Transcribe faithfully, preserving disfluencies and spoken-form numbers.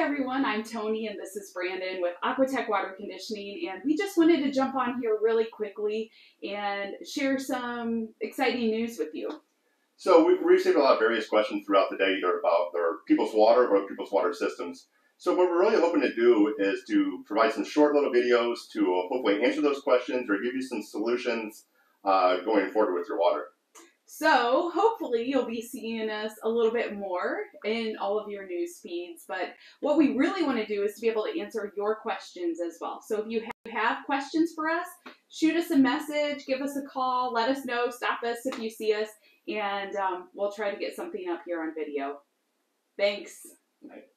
everyone, I'm Toni and this is Brandon with Aquatek Water Conditioning, and we just wanted to jump on here really quickly and share some exciting news with you. So we've received a lot of various questions throughout the day, either about their people's water or people's water systems. So what we're really hoping to do is to provide some short little videos to uh, hopefully answer those questions or give you some solutions uh, going forward with your water. So hopefully you'll be seeing us a little bit more in all of your news feeds, but what we really want to do is to be able to answer your questions as well. So if you have questions for us, shoot us a message, give us a call, let us know, stop us if you see us, and um, we'll try to get something up here on video. Thanks. Right.